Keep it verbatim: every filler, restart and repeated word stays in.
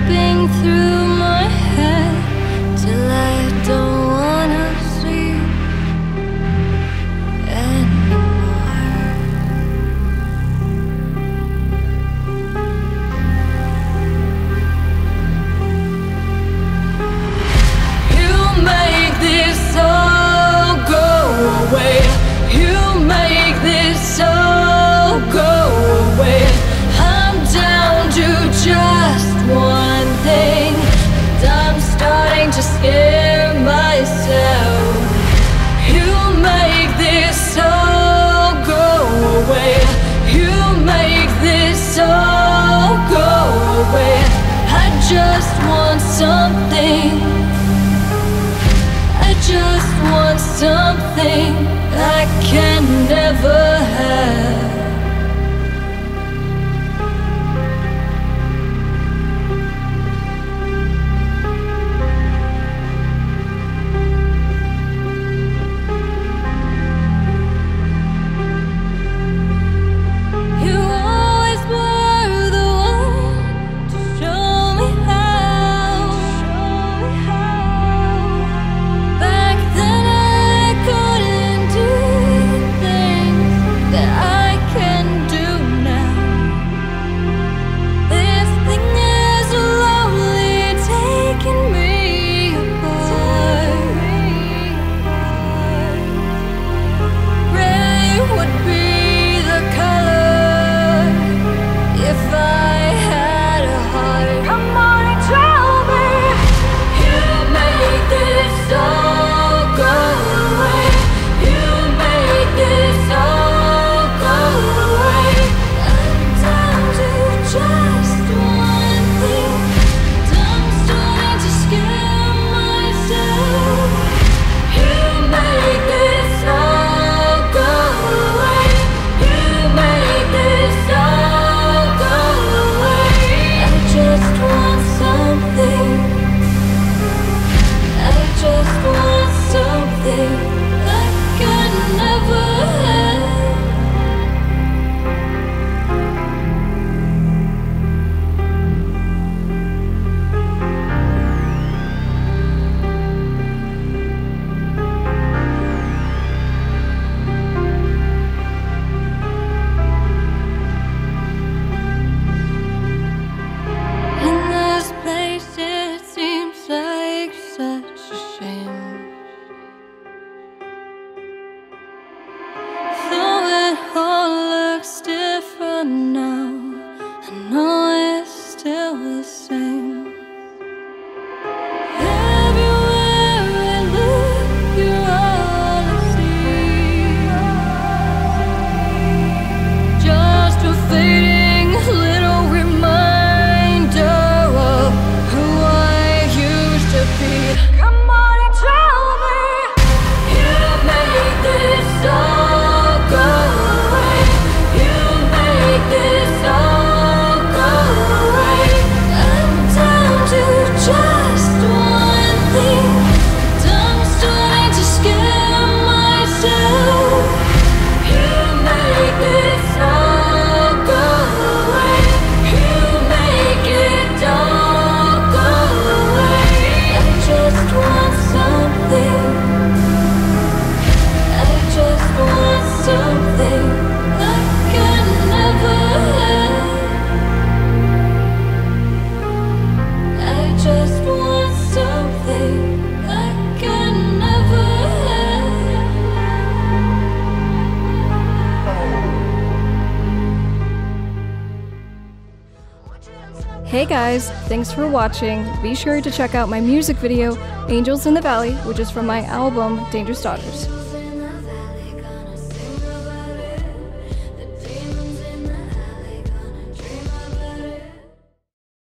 creeping through my head till I don't wanna sleep anymore. You make this all go away. You make this all go away. I'm down to just one thing, and I'm starting to scare myself. You make this all go away. You make this all go away. I just want something. I just want something I can never have. You always were the one to show me how. Back then I couldn't do things that I can do now. This thing is slowly taking me apart. Gray would be the color if I had a heart. Come on and tell me. You make this all go away. You make this all go away. I'm down to just one thing, and I'm starting to scare myself. You make this all go away. You make this all go away. I just want something. I just want something I can never have. In this place it seems like such a shame. Though it all looks different now, I know it's still the same. Everywhere I look, you're all I see. Just a fading little reminder of who I used to be. Come on and tell me. You make this all go away. You make this all go away. I'm down to just one thing, and I'm starting to scare myself. You make this all go away. You make it all go away. I just want something. I just want something I can never have. I just want something I can never have. Hey guys, thanks for watching. Be sure to check out my music video, Angels in the Valley, which is from my album, Dangerous Daughters.